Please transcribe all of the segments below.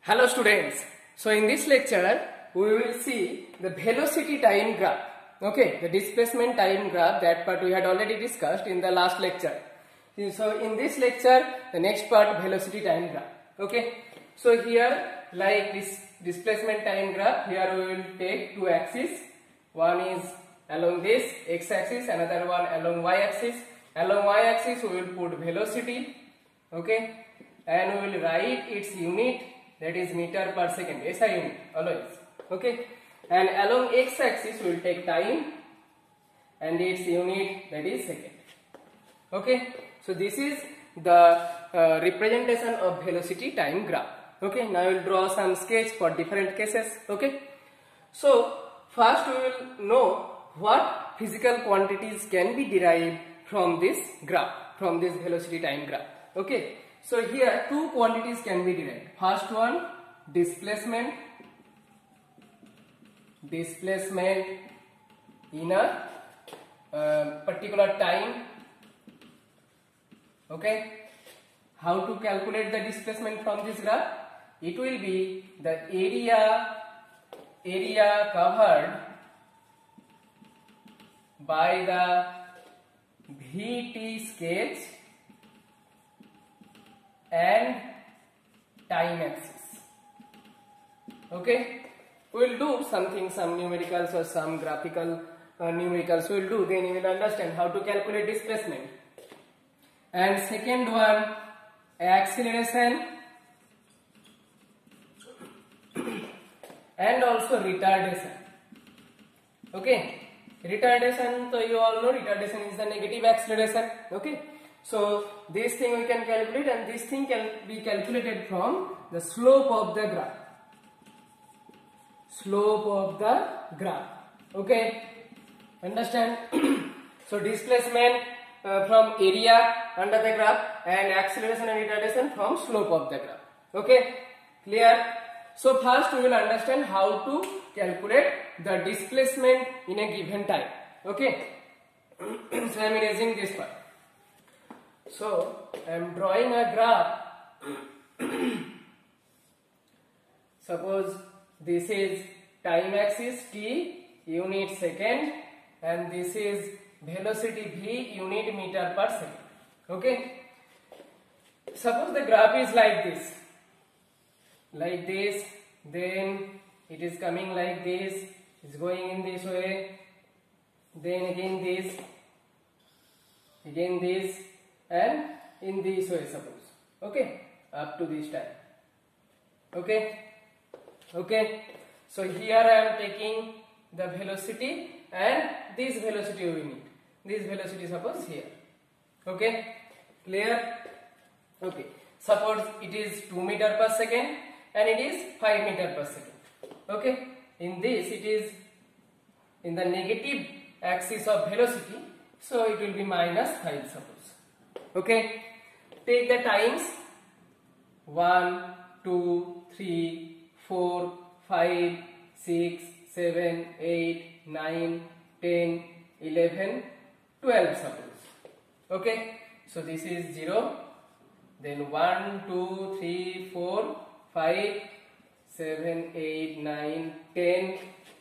Hello students. So in this lecture we will see the velocity time graph. Okay, the displacement time graph, that part we had already discussed in the last lecture. So in this lecture the next part, velocity time graph. Okay, so here like this displacement time graph, here we will take two axes. One is along this x axis, another one along y axis. Along y axis we will put velocity. Okay, and we will write its unit, that is meter per second, SI unit always. Okay, and along x axis we will take time and its unit, that is second. Okay, so this is the representation of velocity time graph. Okay, now I will draw some sketch for different cases. Okay, so first we will know what physical quantities can be derived from this graph, from this velocity time graph. Okay, so here two quantities can be derived. First one, displacement in a particular time. Okay, how to calculate the displacement from this graph? It will be the area covered by the VT sketch and time axis. Okay, we will do some numericals or some graphical numericals we will do, then you will understand how to calculate displacement. And second one, acceleration and also retardation. Okay, retardation, so you all know retardation is the negative acceleration. Okay, so this thing we can calculate, and this thing can be calculated from the slope of the graph. Okay, understand? So displacement from area under the graph, and acceleration and retardation from slope of the graph. Okay, clear? So first we will understand how to calculate the displacement in a given time. Okay, so I am erasing this part. So I am drawing a graph. Suppose this is time axis t, unit second, and this is velocity v, unit meter per second. Okay, suppose the graph is like this, then it is coming like this, it's going in this way, then again this, and in this way, suppose. Okay, up to this time. Okay, so here I am taking the velocity, and this velocity we need. This velocity suppose here. Okay, clear? Okay, suppose it is 2 meter per second and it is 5 meter per second. Okay, in this it is in the negative axis of velocity, so it will be -5 suppose. Okay, take the times 1, 2, 3, 4, 5, 6, 7, 8, 9, 10, 11, 12 suppose. Okay, so this is 0, then 1, 2, 3, 4, 5, 7, 8, 9, 10,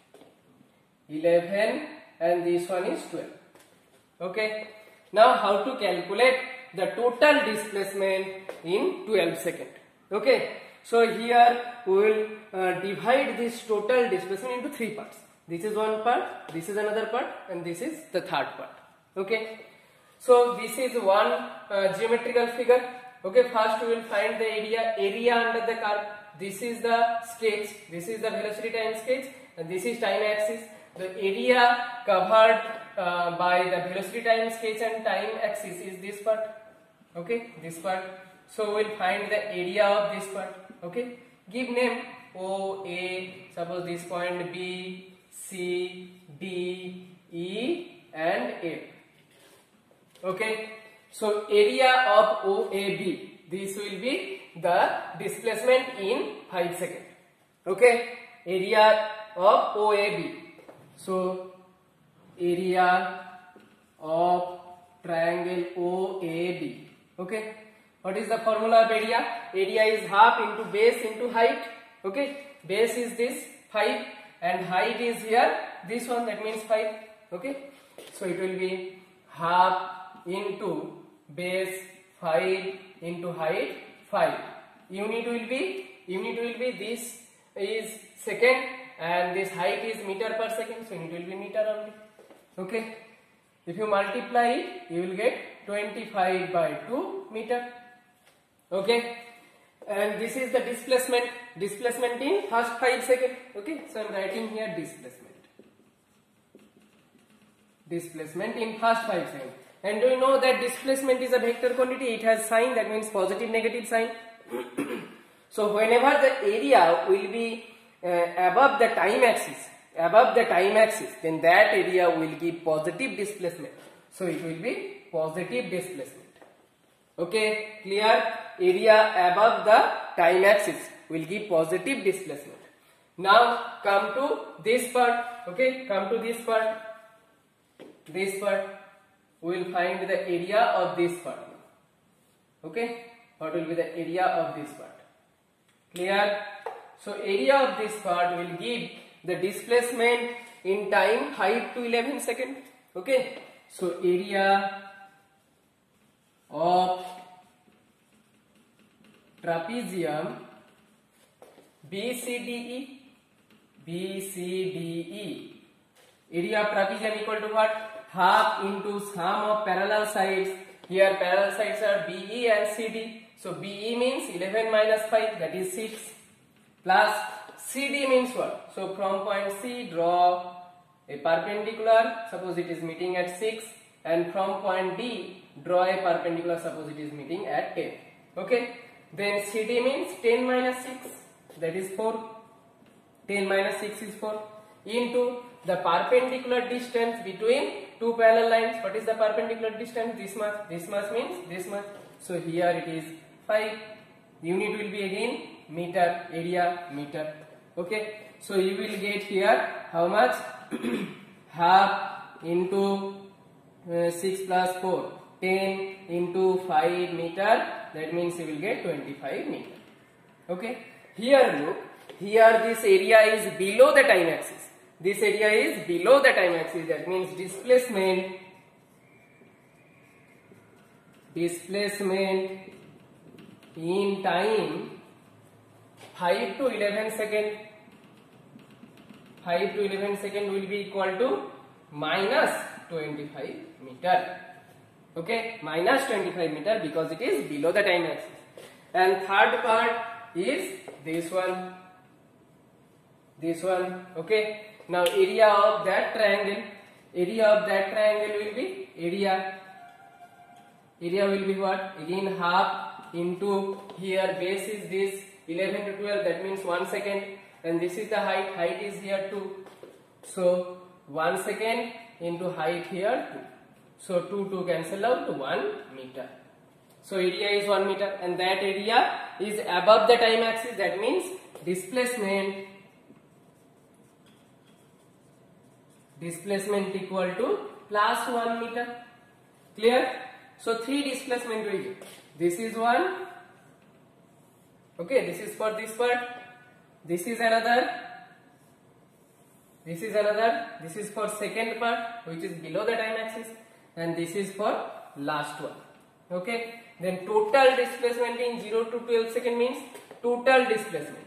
11, and this one is 12. Okay, now how to calculate the total displacement in 12 seconds. Okay, so here we will divide this total displacement into three parts. This is one part, this is another part, and this is the third part. Okay, so this is one geometrical figure. Okay, first we will find the area under the curve. This is the sketch, this is the velocity time sketch, and this is time axis. The area covered by the velocity time sketch and time axis is this part. Okay, this part. So we will find the area of this part. Okay, give name O, A, suppose this point B, C, D, E, and F. Okay, so area of OAB, this will be the displacement in 5 seconds. Okay, area of OAB. So area of triangle OAB. Okay, what is the formula of area? Area is half into base into height. Okay, base is this 5 and height is here this one, that means 5. Okay, so it will be half into base 5 into height 5. Unit will be this is second and this height is meter per second, so unit will be meter only. Okay, if you multiply it, you will get 25 by 2 meter. Okay, and this is the displacement in first 5 seconds. Okay, so I am writing here displacement in first 5 seconds. And do you know that displacement is a vector quantity? It has sign, that means positive negative sign. So whenever the area will be above the time axis, then that area will give positive displacement. So it will be positive displacement. Okay, clear? Area above the time axis will give positive displacement. Now come to this part. Okay, come to this part. This part, we will find the area of this part. Okay, what will be the area of this part? Clear? So area of this part will give the displacement in time 5 to 11 seconds. Okay, so area of trapezium BCDE. Area of trapezium equal to what? Half into sum of parallel sides. Here parallel sides are BE and CD. So BE means 11 minus 5, that is 6, plus CD means what? So from point C draw a perpendicular, suppose it is meeting at 6, and from point D draw a perpendicular, suppose it is meeting at 10. Okay, then CD means 10 minus 6, that is 4. 10 minus 6 is 4, into the perpendicular distance between two parallel lines. What is the perpendicular distance? This much. This much means this much. So here it is 5. Unit will be again meter, area meter. Okay, so you will get here how much? Half into 6 plus 4, 10 into 5 meter, that means you will get 25 meter. Okay, here look, here this area is below the time axis. This area is below the time axis, that means displacement in time 5 to 11 second. 5 to 11 second will be equal to minus 25 meter. Okay, minus 25 meter because it is below the time axis. And third part is this one. This one. Okay, now area of that triangle will be area will be what? Again half into, here base is this 11 to 12, that means 1 second, and this is the height is here 2, so 1 second into height here 2, so 2 cancel out to 1 meter. So area is 1 meter, and that area is above the time axis, that means displacement equal to plus 1 meter. Clear? So 3 displacement we get. This is one. Okay, this is for this part. This is another. This is another. This is for second part, which is below the time axis, and this is for last one. Okay, then total displacement in 0 to 12 second means total displacement.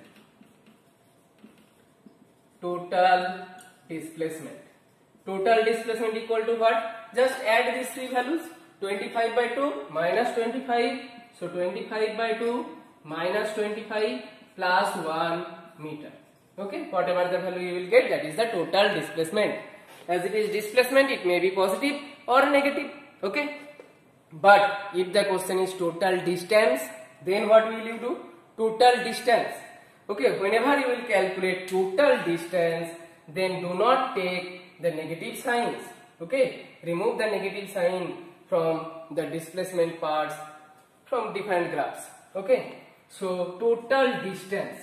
Total displacement equal to what? Just add these three values. 25 by 2 minus 25. So 25 by 2 minus 25 plus 1 meter. Okay, whatever the value you will get, that is the total displacement. As it is displacement, it may be positive or negative. Okay, but if the question is total distance, then what will you do? Total distance. Okay, whenever you will calculate total distance, then do not take the negative signs. Okay, remove the negative sign from the displacement parts from different graphs. Okay, so total distance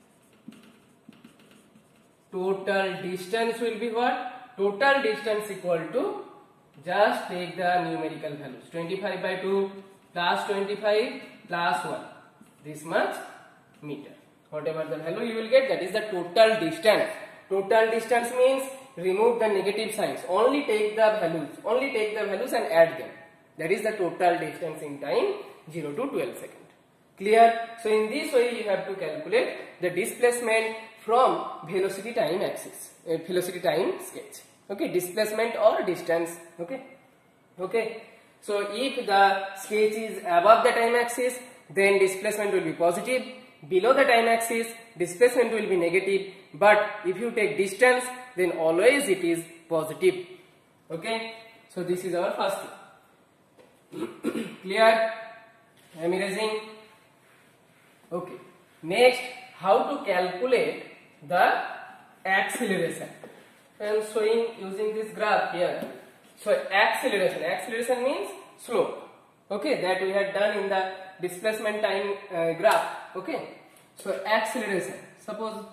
will be what? Total distance equal to, just take the numerical values, 25 by 2 plus 25 plus 1, this much meter. whatever the value you will get, that is the total distance. Total distance means remove the negative signs, only take the values and add them. That is the total distance in time 0 to 12 seconds. Clear? So in this way you have to calculate the displacement from velocity time axis, velocity time sketch. Okay, displacement or distance. Okay. So if the sketch is above the time axis, then displacement will be positive. Below the time axis, displacement will be negative. But if you take distance, then always it is positive. Okay. So this is our first one. Clear? I am erasing. Okay. Next, how to calculate the acceleration. I am showing using this graph here. So acceleration means slope. Okay, that we had done in the displacement time graph. Okay. So acceleration. Suppose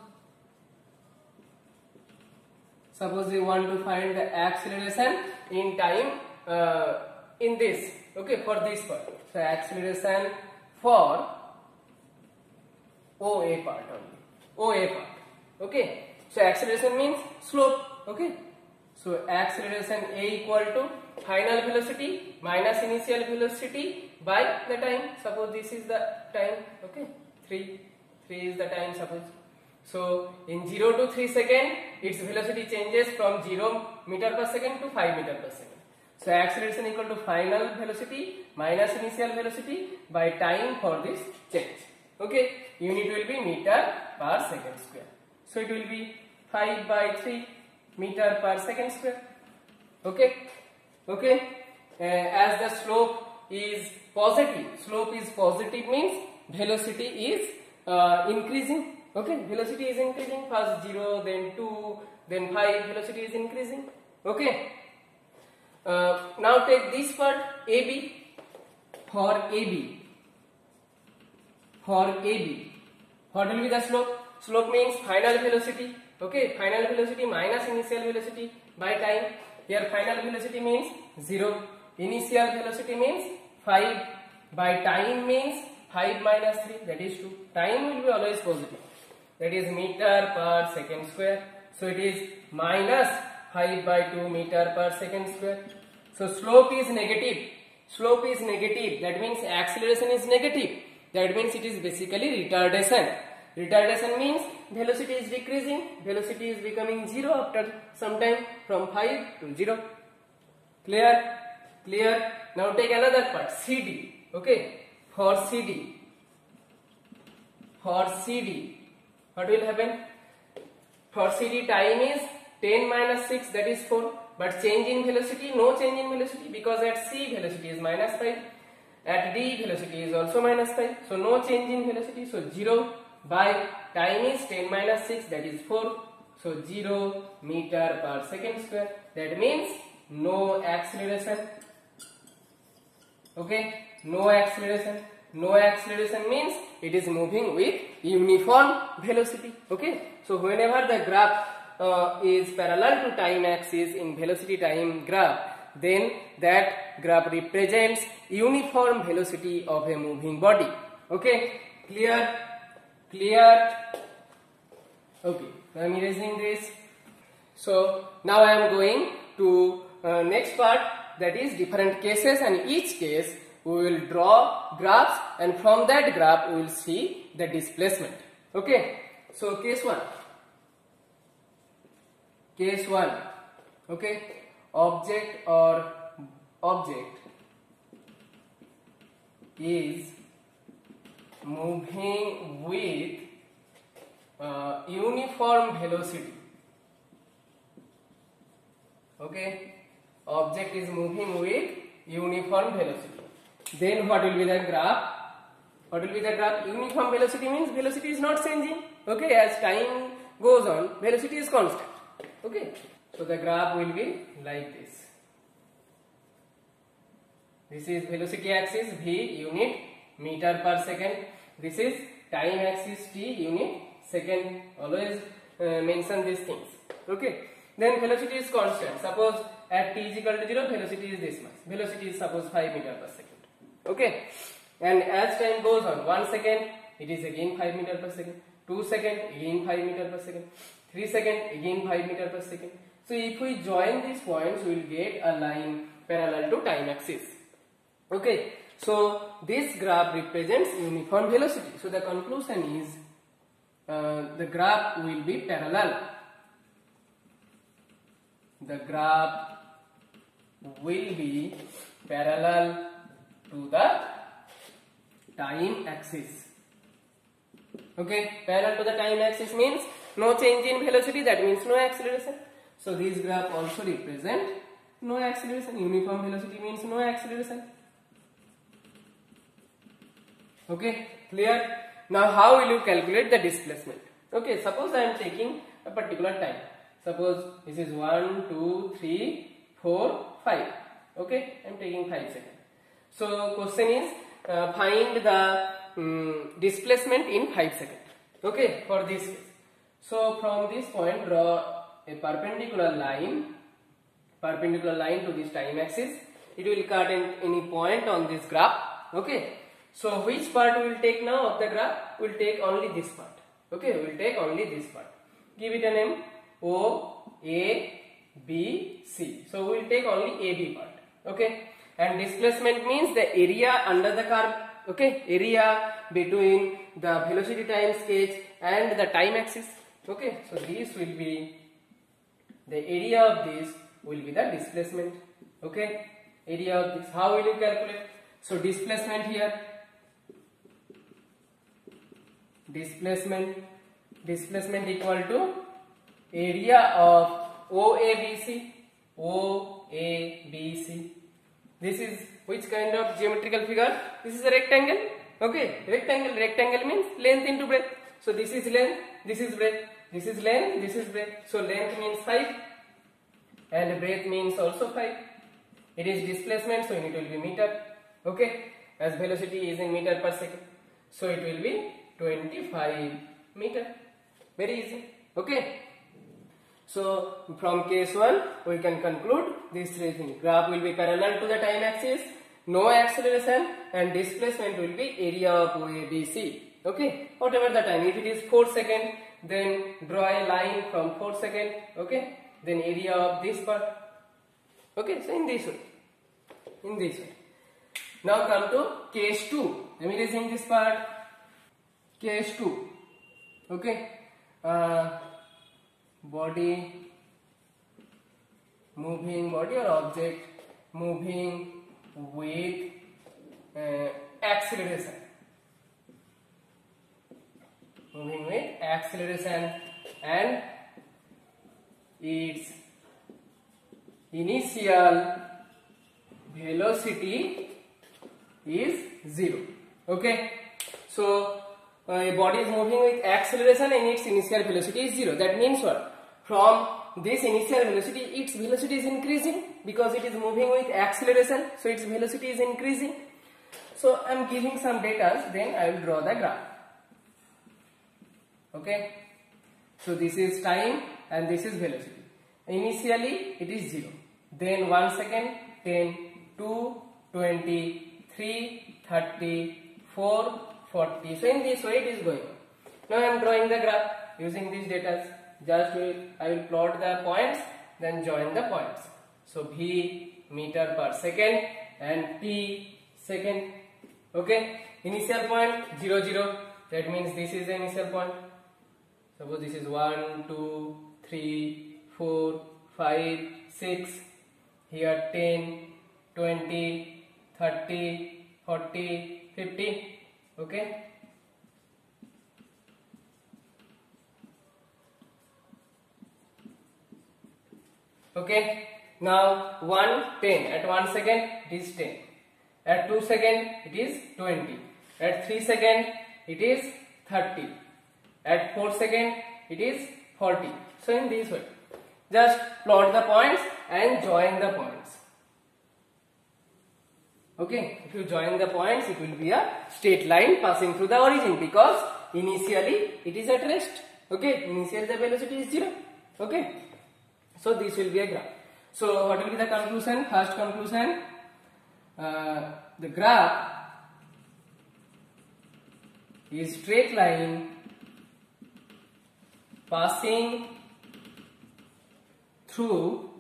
we want to find the acceleration in time in this. Okay, for this part. So acceleration for OA part only. OA part. Okay. So acceleration means slope. Okay. So acceleration A equal to final velocity minus initial velocity by the time. Suppose this is the time. Okay. 3 is the time, suppose. So in 0 to 3 seconds, its velocity changes from 0 meter per second to 5 meter per second. So acceleration equal to final velocity minus initial velocity by time for this change. Okay. Unit will be meter per second square. So it will be 5 by 3 meter per second square. Okay. As the slope is positive means velocity is increasing. Okay, velocity is increasing. First 0, then 2, then 5. Velocity is increasing. Okay. Now take this part AB. For AB, what will be the slope? Slope means final velocity. Okay, final velocity minus initial velocity by time. Here final velocity means 0. Initial velocity means 5. By time means 5 minus 3, that is 2. Time will be always positive. That is meter per second square. So it is minus 5 by 2 meter per second square. So slope is negative. That means acceleration is negative. That means it is basically retardation. Retardation means velocity is decreasing. Velocity is becoming 0 after some time, from 5 to 0. Clear? Now take another part, CD. Okay. For CD, what will happen? For CD, time is 10 minus 6, that is 4. But change in velocity, no change in velocity, because at C velocity is minus 5. At D velocity is also minus 5. So no change in velocity. So 0 by time is 10 minus 6, that is 4. So 0 meter per second square. That means no acceleration. Okay. No acceleration means it is moving with uniform velocity. Okay. So whenever the graph is parallel to time axis in velocity time graph, then that graph represents uniform velocity of a moving body. Okay. Clear? Okay. I am erasing this. So now I am going to next part, that is different cases, and each case we will draw graphs, and from that graph we will see the displacement. Okay. So case 1. Okay. Object is moving with uniform velocity. Okay. Object is moving with uniform velocity. Then what will be the graph? Uniform velocity means velocity is not changing. Okay, as time goes on, velocity is constant. Okay, so the graph will be like this. This is velocity axis, V unit meter per second. This is time axis, T unit second. Always mention these things. Okay, then velocity is constant. Suppose at t is equal to 0, velocity is this much. Velocity is suppose 5 meter per second. Okay, and as time goes on, 1 second, it is again 5 meter per second. 2 second, again 5 meter per second, 3 second, again 5 meter per second. So if we join these points, we will get a line parallel to time axis. Okay, so this graph represents uniform velocity. So the conclusion is the graph will be parallel. The graph will be parallel to the time axis. Okay, parallel to the time axis means no change in velocity, that means no acceleration. So this graph also represent no acceleration. Uniform velocity means no acceleration. Okay, clear? Now how will you calculate the displacement? Okay, suppose I am taking a particular time. Suppose this is 1, 2, 3, 4, 5. Okay, I am taking 5 seconds. So question is find the displacement in 5 seconds. Okay, for this case. So from this point draw a perpendicular line to this time axis. It will cut in any point on this graph. Okay, so which part we will take now of the graph? We will take only this part. Okay, we will take only this part. Give it a name O, A, B, C. So we will take only AB part. Okay, and displacement means the area under the curve. Okay, area between the velocity time sketch and the time axis. Okay, so this will be the area of this will be the displacement. Okay, area of this. How will you calculate? So displacement here. Displacement equal to area of OABC. OABC. This is which kind of geometrical figure? This is a rectangle. Okay, rectangle means length into breadth. So this is length, this is breadth, this is length, this is breadth. So length means 5 and breadth means also 5. It is displacement, so it will be meter. Okay, as velocity is in meter per second, so it will be 25 meter. Very easy. Okay, so from case 1 we can conclude these three things. Graph will be parallel to the time axis, no acceleration, and displacement will be area of OABC. Okay, whatever the time. If it is 4 seconds, then draw a line from 4 seconds. Okay, then area of this part. Okay, so in this way. Now come to case 2. Let me resume this part. Case 2. Okay, body or object moving with acceleration. Moving with acceleration and its initial velocity is 0. Okay, so a body is moving with acceleration and its initial velocity is 0. That means what? From this initial velocity, its velocity is increasing because it is moving with acceleration, so its velocity is increasing. So I am giving some data, then I will draw the graph. Okay, so this is time and this is velocity. Initially it is 0, then 1 second, 10, 2, 20, 3, 30, 4, 40. So in this way it is going on. Now I am drawing the graph using these data. Just I will plot the points, then join the points. So V meter per second and T second. Okay, initial point 0, 0. That means this is the initial point. Suppose this is 1, 2, 3, 4, 5, 6. Here 10, 20, 30, 40, 50. Okay. Okay. Now 1, 10. At 1 second it is 10. At 2 second it is 20. At 3 second it is 30. At 4 second it is 40. So in this way, just plot the points and join the points. Okay, if you join the points, it will be a straight line passing through the origin because initially it is at rest. Okay, initially the velocity is 0. Okay, so this will be a graph. So what will be the conclusion? First conclusion, the graph is straight line passing through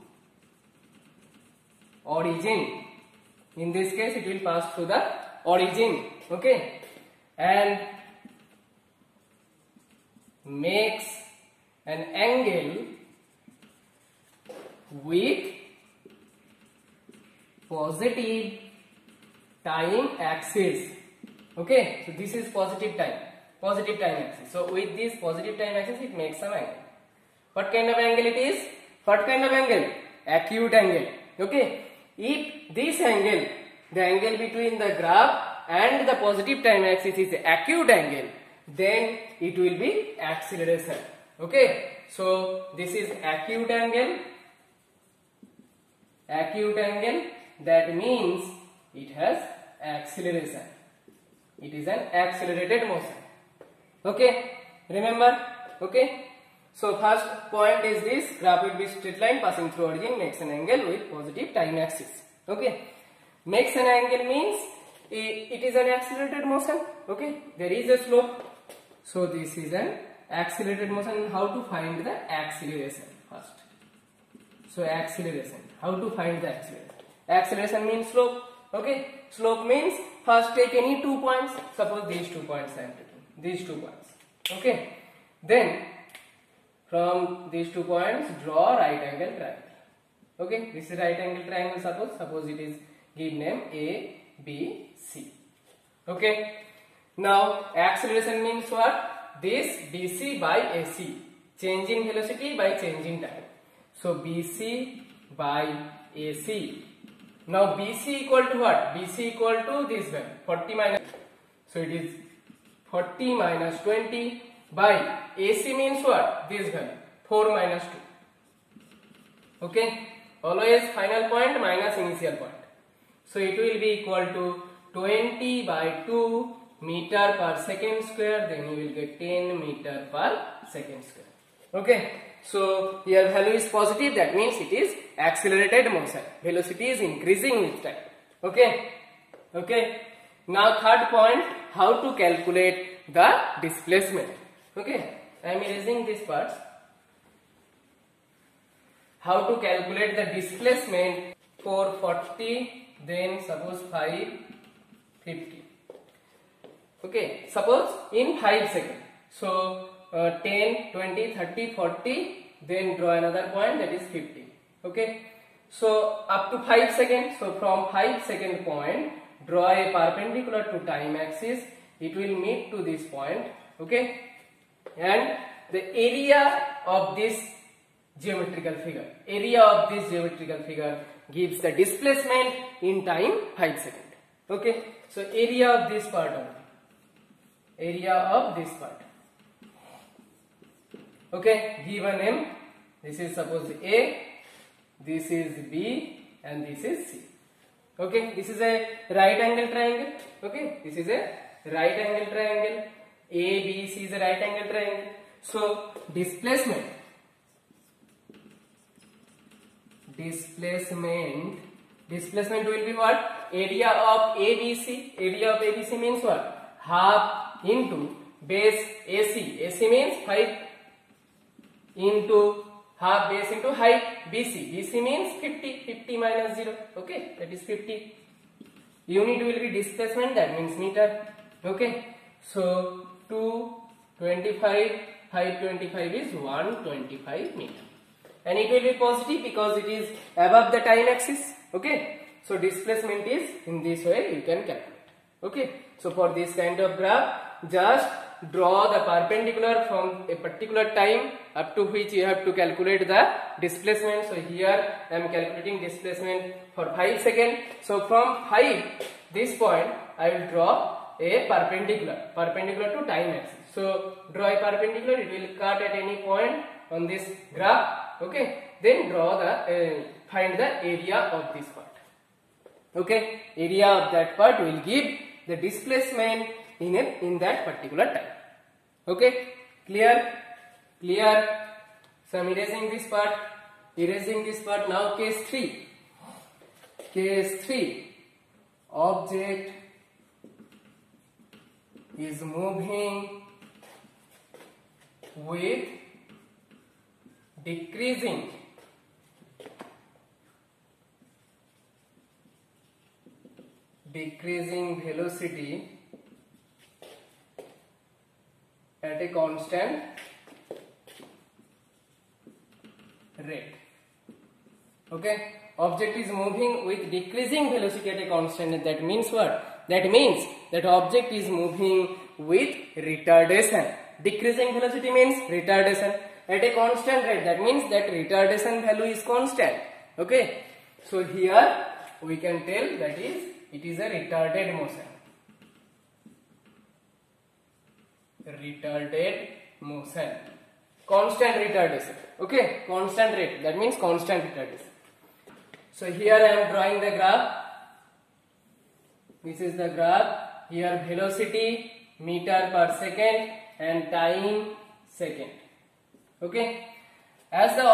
origin. In this case, it will pass through the origin, okay, and makes an angle with positive time axis. Okay, so this is positive time axis. So with this positive time axis, it makes some angle. What kind of angle it is? What kind of angle? Acute angle. Okay, if this angle, the angle between the graph and the positive time axis is acute angle, then it will be acceleration. Okay, so this is acute angle. Acute angle, that means it has acceleration. It is an accelerated motion. Okay, remember? Okay, so first point is this: graph will be straight line passing through origin, makes an angle with positive time axis. Okay, makes an angle means it is an accelerated motion. Okay, there is a slope, so this is an accelerated motion. How to find the acceleration first? So acceleration, how to find the acceleration? Acceleration means slope. Okay, slope means first take any 2 points. Suppose these 2 points I am taking, these 2 points. Okay, then from these 2 points draw right angle triangle. Okay, this is right angle triangle. Suppose it is give name A, B, C. Okay, now acceleration means what? This BC by AC, change in velocity by change in time. So BC by AC. Now BC equal to what? BC equal to this value 40 minus. So it is 40 minus 20 by AC means what? This value 4 minus 2. Okay, always final point minus initial point. So it will be equal to 20 by 2 meter per second square. Then you will get 10 meter per second square. Okay, so here value is positive, that means it is accelerated motion. Velocity is increasing with time. Okay, okay. Now third point, how to calculate the displacement. Okay, I am erasing this part. How to calculate the displacement for 40, then suppose 5, 50. Okay, suppose in 5 seconds. So 10, 20, 30, 40, then draw another point, that is 50. Okay, so up to 5 seconds. So from 5 second point, draw a perpendicular to time axis. It will meet to this point. Okay, and the area of this geometrical figure, gives the displacement in time 5 seconds. Okay, so area of this part only. Area of this part. Okay, give a name. This is suppose A, this is B, and this is C. Okay, this is a right angle triangle. Okay, this is a right angle triangle. A, B, C is a right angle triangle. So displacement will be what? Area of ABC. Area of ABC means what? Half into base AC. AC means 5 into half base into height BC. BC means 50. 50 minus 0. Okay, that is 50. Unit will be displacement, that means meter. Okay, so 225, 525 is 125 meter. And it will be positive because it is above the time axis. Okay, so displacement is in this way you can calculate. Okay, so for this kind of graph, just draw the perpendicular from a particular time up to which you have to calculate the displacement. So here I am calculating displacement for 5 seconds. So from 5, this point I will draw a perpendicular to time axis. So draw a perpendicular, it will cut at any point on this graph. Okay, then draw the find the area of this part. Okay, area of that part will give the displacement in that particular time. Okay, clear? So I am erasing this part. Now case 3, object is moving with decreasing velocity at a constant rate. Okay, object is moving with decreasing velocity at a constant rate. That means what? That means that object is moving with retardation. Decreasing velocity means retardation at a constant rate. That means that retardation value is constant. Okay, so here we can tell that it is a retarded motion. Retarded motion. Constant retardation. Okay, constant rate. That means constant retardation. So here I am drawing the graph. This is the graph. Here velocity meter per second and time second. Okay, as the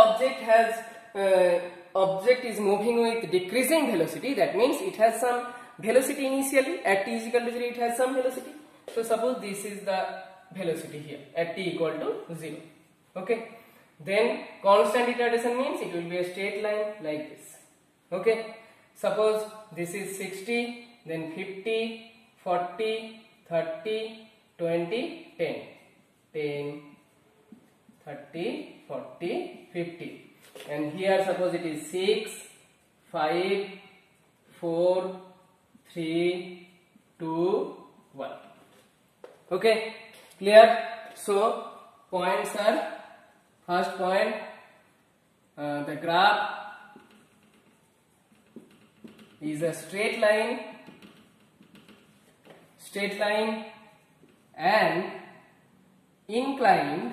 object is moving with decreasing velocity, that means it has some velocity initially. At t is equal to 0, it has some velocity. So suppose this is the velocity here at t equal to 0. Okay, then constant retardation means it will be a straight line like this. Okay, suppose this is 60, then 50, 40, 30, 20, 10, 10, 30, 40, 50, and here suppose it is 6, 5, 4, 3, 2, 1. Okay, clear? So points are, first point, the graph is a straight line and inclined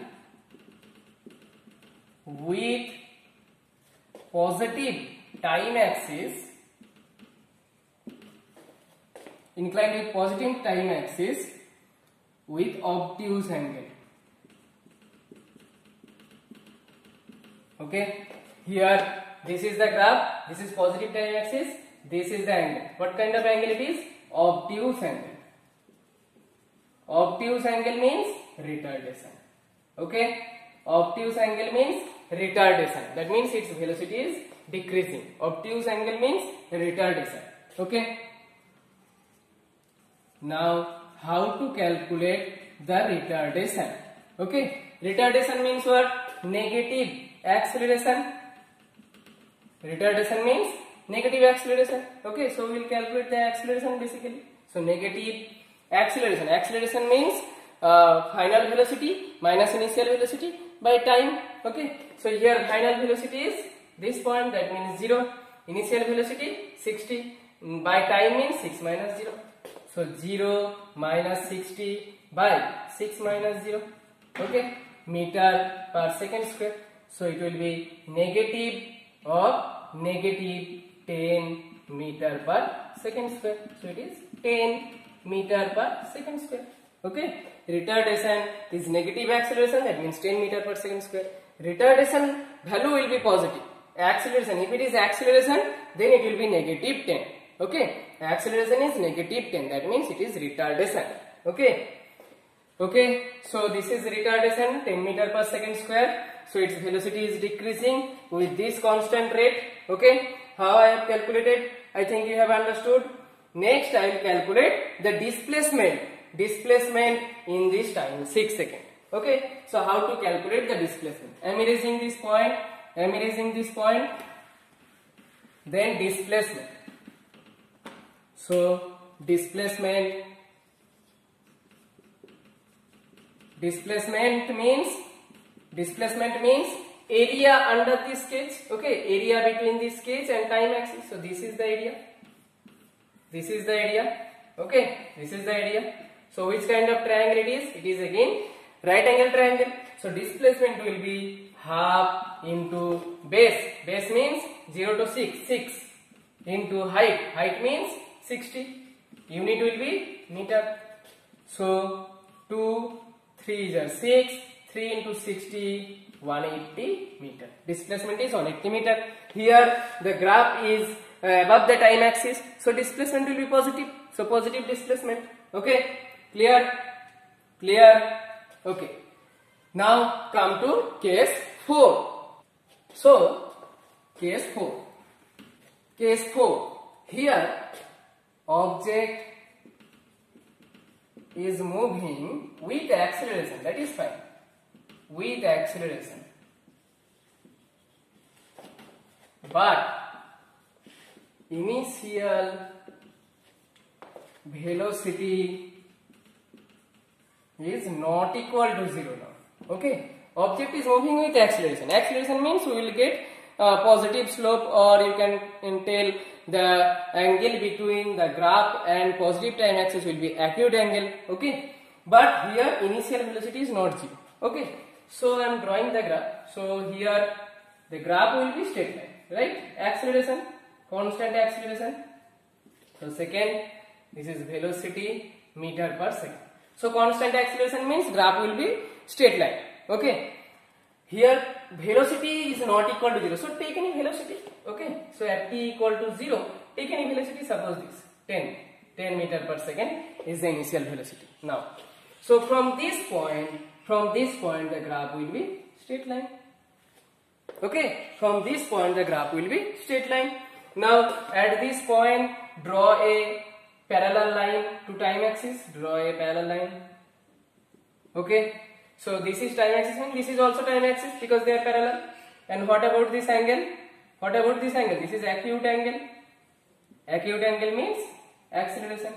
with positive time axis, with obtuse angle. Okay, here this is the graph, this is positive time axis, this is the angle. What kind of angle it is? Obtuse angle. Obtuse angle means retardation. Okay, obtuse angle means retardation. That means its velocity is decreasing. Obtuse angle means retardation. Okay. Now how to calculate the retardation? Okay, retardation means what? Negative acceleration. Retardation means negative acceleration. Okay, so we will calculate the acceleration basically. So negative acceleration. Acceleration means final velocity minus initial velocity by time. Okay, so here final velocity is this point, that means 0. Initial velocity 60. By time means 6 minus 0. So 0 minus 60 by 6 minus 0. Okay, meter per second square. So it will be negative 10 meter per second square. So it is 10 meter per second square. Okay, retardation is negative acceleration, that means 10 meter per second square. Retardation value will be positive. Acceleration, if it is acceleration, then it will be negative 10. Okay, acceleration is negative 10, that means it is retardation. Okay, okay, so this is retardation, 10 meter per second square. So its velocity is decreasing with this constant rate. Okay, how I have calculated, I think you have understood. Next I will calculate the displacement in this time, 6 seconds. Okay, so how to calculate the displacement? I am erasing this point, then displacement. So displacement means area under this sketch. Okay, area between this sketch and time axis. So this is the area. Okay, this is the area. So which kind of triangle it is? It is again right angle triangle. So displacement will be half into base. Base means 0 to 6. 6 into height. Height means 60. Unit will be meter. So 2, 3 is 6. 3 into 60, 180 meter. Displacement is 180 meter. Here the graph is above the time axis. So displacement will be positive. So positive displacement. Okay. Clear? Okay. Now come to case 4. So case 4. Case 4. Here object is moving with acceleration. That is fine. With acceleration. But initial velocity is not equal to 0 now. Okay. Object is moving with acceleration. Acceleration means we will get positive slope, or you can tell the angle between the graph and positive time axis will be acute angle. Okay. But here initial velocity is not 0. Okay. So I am drawing the graph. So here the graph will be straight line. Right? Acceleration, constant acceleration. So second, this is velocity meter per second. So constant acceleration means graph will be straight line. Okay. Here velocity is not equal to 0. So take any velocity. Okay. So at t equal to 0, take any velocity. Suppose this 10 meter per second is the initial velocity. Now, so from this point the graph will be straight line. Okay, from this point the graph will be straight line. Now at this point draw a parallel line to time axis. Draw a parallel line. Okay, so this is time axis and this is also time axis because they are parallel. And what about this angle? What about this angle? This is acute angle. Acute angle means acceleration.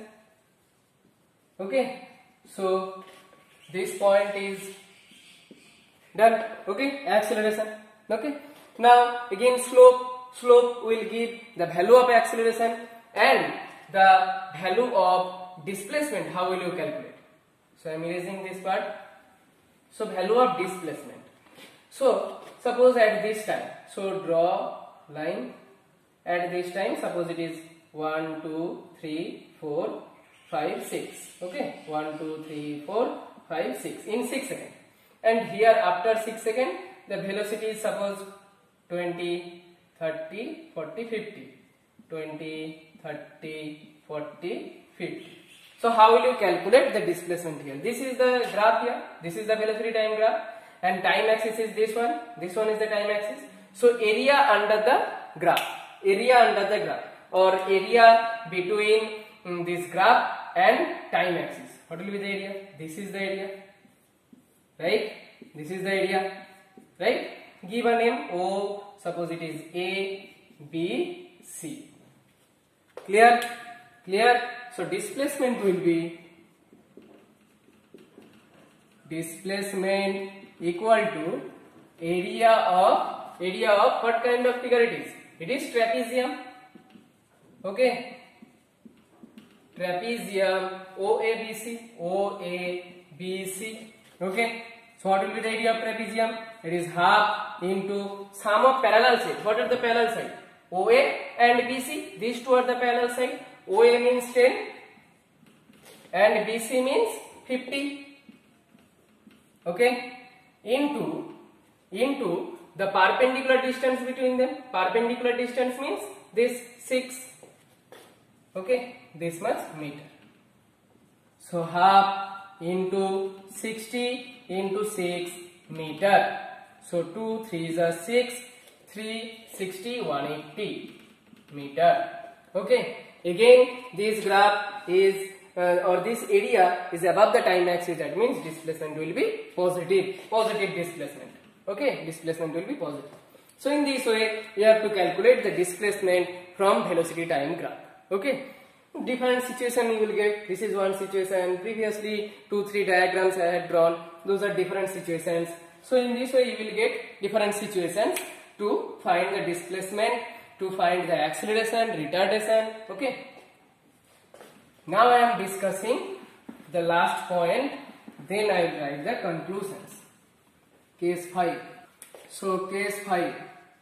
Okay, so this point is done. Okay, acceleration. Okay. Now again slope will give the value of acceleration and the value of displacement. How will you calculate? So I am erasing this part. So value of displacement. So suppose at this time. So draw line at this time. Suppose it is 1, 2, 3, 4, 5, 6. Okay. 1, 2, 3, 4, 5, 6 in 6 seconds. And here after 6 seconds the velocity is suppose 20, 30, 40, 50. 20, 30, 40, 50. So how will you calculate the displacement here? This is the graph here. This is the velocity time graph. And time axis is this one. This one is the time axis. So area under the graph. Area under the graph. Or area between this graph and time axis. What will be the area? This is the area. Right? This is the area. Right? Give a name O. Suppose it is A, B, C. Clear? Clear? So displacement will be displacement equal to area of what kind of figure it is? It is trapezium. Okay. Trapezium OABC. OABC. Okay. So what will be the area of trapezium? It is half into sum of parallel sides. What are the parallel sides? OA and BC. These two are the parallel sides. OA means 10 and BC means 50. Okay. Into the perpendicular distance between them. Perpendicular distance means this 6. Okay. This much meter. So half into 60 into 6 meter. So 2 3 is 6, 3 60 180 meter. Okay. Again this graph is or this area is above the time axis. That means displacement will be positive displacement. Okay, displacement will be positive. So in this way we have to calculate the displacement from velocity time graph. Okay. Different situation you will get. This is one situation. Previously 2-3 diagrams I had drawn. Those are different situations. So in this way you will get different situations to find the displacement, to find the acceleration, retardation. Okay. Now I am discussing the last point. Then I will write the conclusions. Case 5. So case 5.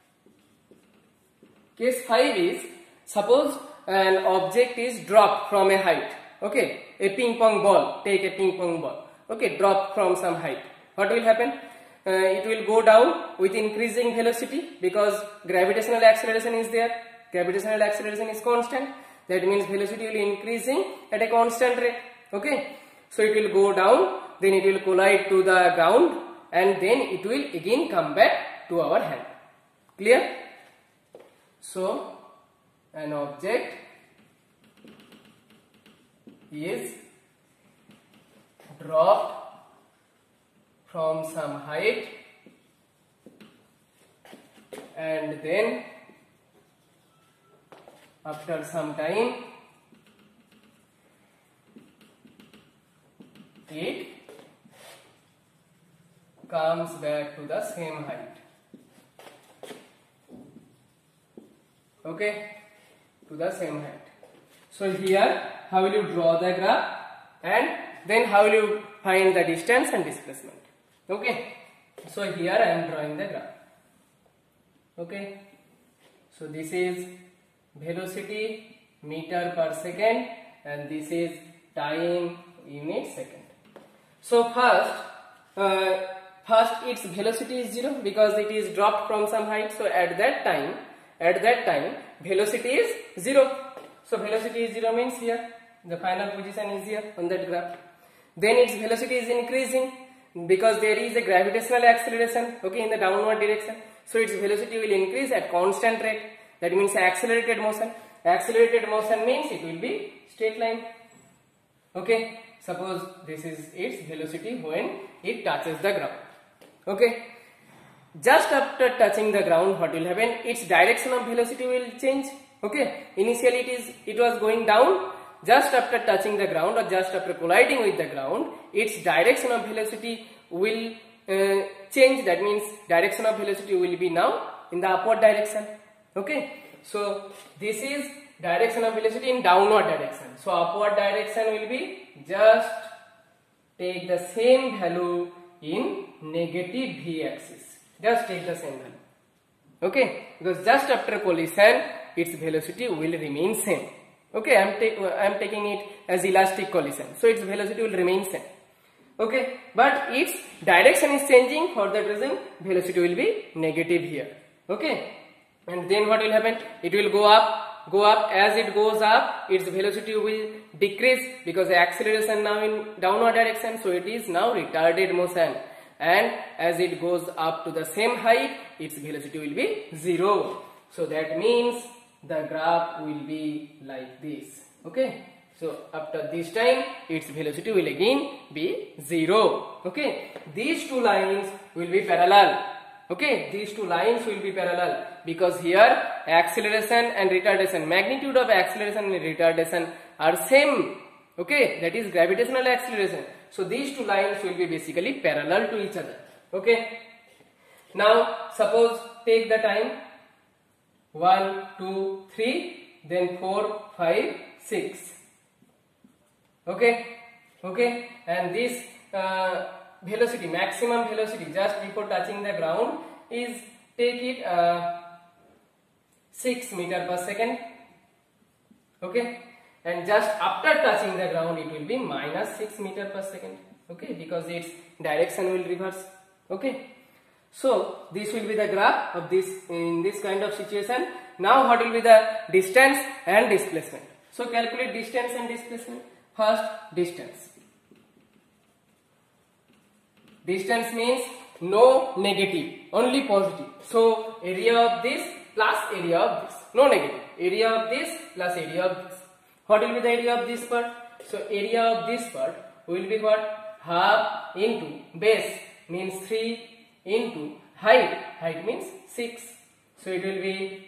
Case 5 is, suppose an object is dropped from a height. Okay, a ping pong ball. Take a ping pong ball. Okay, drop from some height. What will happen? It will go down with increasing velocity because gravitational acceleration is there. Gravitational acceleration is constant. That means velocity will increasing at a constant rate. Okay, so it will go down, then it will collide to the ground, and then it will again come back to our hand. Clear? So an object is dropped from some height and then after some time it comes back to the same height. Okay, to the same height. So here how will you draw the graph and then how will you find the distance and displacement? Okay, so here I am drawing the graph. Okay, so this is velocity meter per second and this is time unit second. So first its velocity is 0 because it is dropped from some height. So at that time velocity is 0. So velocity is 0 means here the final position is here on that graph. Then its velocity is increasing because there is a gravitational acceleration, okay, in the downward direction. So its velocity will increase at constant rate. That means accelerated motion. Accelerated motion means it will be straight line. Okay, suppose this is its velocity when it touches the ground. Okay, just after touching the ground, what will happen? Its direction of velocity will change. Okay, initially it was going down. Just after touching the ground or just after colliding with the ground, its direction of velocity will change. That means direction of velocity will be now in the upward direction. Okay, so this is direction of velocity in downward direction. So upward direction will be just take the same value in negative v axis. Just take the same value. Okay, because just after collision its velocity will remain same. Okay, I am taking it as elastic collision, so its velocity will remain same. Okay, but its direction is changing. For that reason velocity will be negative here. Okay, and then what will happen? It will go up. As it goes up, its velocity will decrease because the acceleration now in downward direction, so it is now retarded motion. And as it goes up to the same height, its velocity will be 0. So that means the graph will be like this. Okay, so after this time its velocity will again be 0. Okay, these two lines will be parallel. Okay, these two lines will be parallel because here acceleration and retardation, magnitude of acceleration and retardation are same. Okay, that is gravitational acceleration. So these two lines will be basically parallel to each other. Okay, now suppose take the time 1, 2, 3, then 4, 5, 6. Okay, and this velocity, maximum velocity just before touching the ground is, take it 6 meter per second. Okay, and just after touching the ground it will be minus 6 meter per second. Okay, because its direction will reverse. Okay, so this will be the graph of this in this kind of situation. Now what will be the distance and displacement? So calculate distance and displacement. First, distance. Distance means no negative, only positive. So area of this plus area of this, no negative. Area of this plus area of this. What will be the area of this part? So area of this part will be what? Half into base means 3 into height. Height means 6. So it will be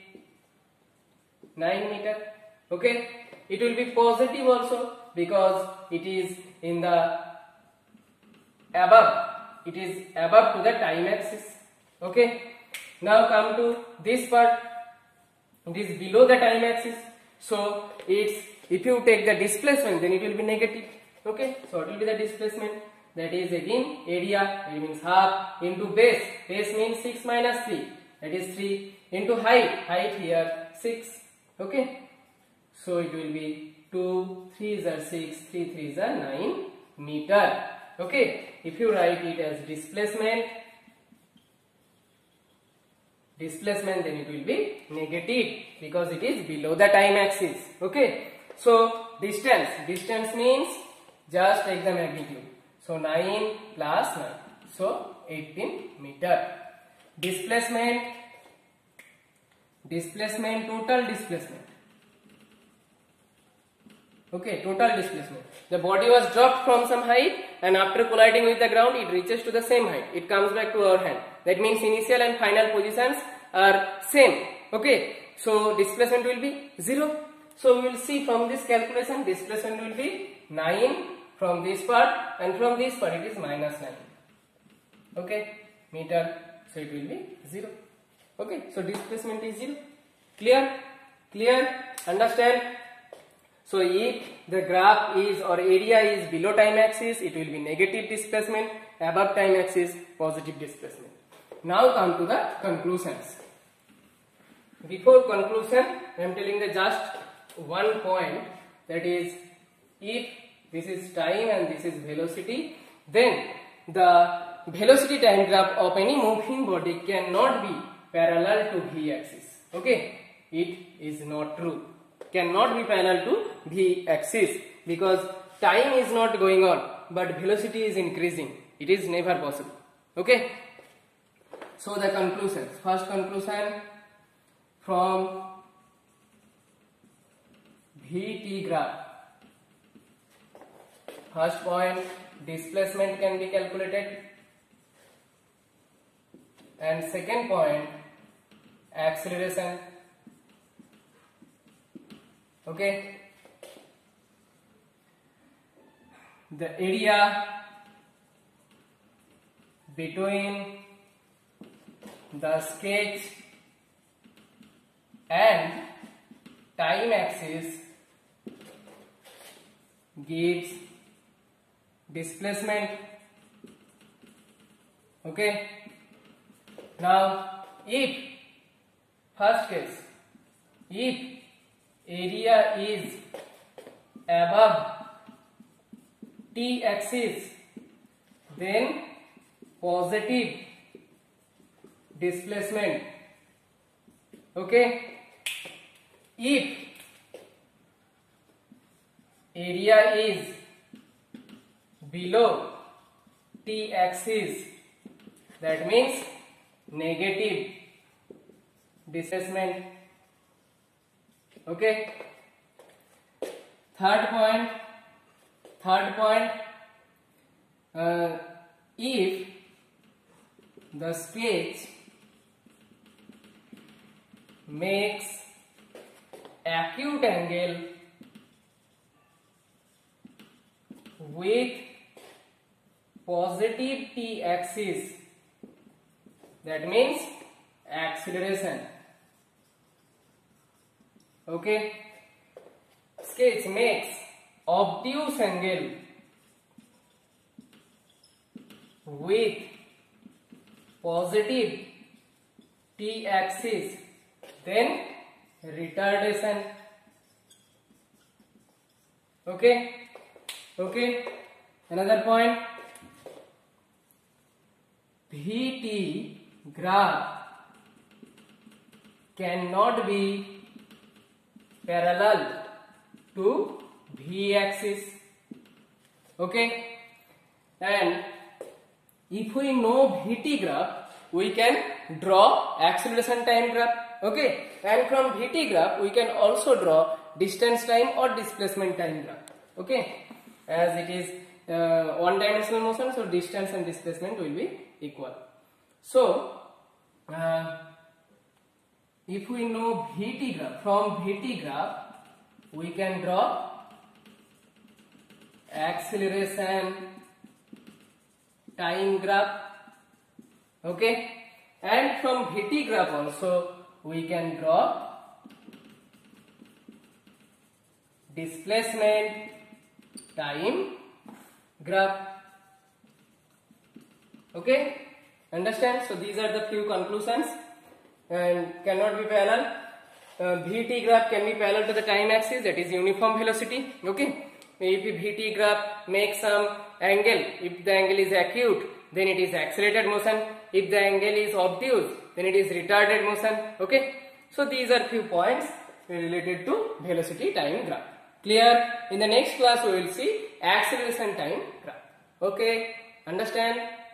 9 meter. Okay, it will be positive also because it is in the above. It is above to the time axis. Okay, now come to this part. It is below the time axis. So it's, if you take the displacement, then it will be negative. Okay, so what will be the displacement? That is again area, it means half, into base. Base means 6 minus 3, that is 3, into height. Height here 6. Okay, so it will be 2, 3s are 6, 3 3s are 9 meter. Okay, if you write it as displacement, then it will be negative because it is below the time axis. Okay, so distance means just take the magnitude. So 9 plus 9, so 18 meter. Displacement displacement, total displacement. Okay, total displacement. The body was dropped from some height and after colliding with the ground it reaches to the same height. It comes back to our hand. That means initial and final positions are same. Okay, so displacement will be 0. So we will see from this calculation displacement will be 9 from this part and from this part it is minus 9. Okay, meter, so it will be 0. Okay, so displacement is 0. Clear? Clear? Understand? So if the graph is or area is below time axis, it will be negative displacement, above time axis positive displacement. Now come to the conclusions. Before conclusion, I am telling the just one point, that is, if this is time and this is velocity, then the velocity time graph of any moving body cannot be parallel to v axis. Okay, it is not true. Cannot be parallel to v axis because time is not going on but velocity is increasing. It is never possible. Okay, so the conclusions. First conclusion, from Vt graph, first point, displacement can be calculated, and second point, acceleration. Okay, the area between the sketch and time axis gives displacement. Okay, now if first case, if area is above t axis, then positive displacement. Okay, if area is below t axis, that means negative displacement. Okay, third point, if the sketch makes acute angle with positive t axis, that means acceleration. Okay, sketch makes obtuse angle with positive t axis, then retardation. Okay, okay, another point, Vt graph cannot be parallel to v axis. Okay, and if we know Vt graph, we can draw acceleration time graph. Okay, and from Vt graph we can also draw distance time or displacement time graph. Okay, as it is one dimensional motion, so distance and displacement will be equal. So if we know Vt graph, from Vt graph we can draw acceleration time graph. Okay, and from Vt graph also we can draw displacement time graph. Okay, understand? So these are the few conclusions. And cannot be parallel. Vt graph can be parallel to the time axis, that is uniform velocity. Okay, if Vt graph makes some angle, if the angle is acute, then it is accelerated motion. If the angle is obtuse, then it is retarded motion. Okay, so these are few points related to velocity time graph. Clear? In the next class we will see acceleration time graph. Okay, understand?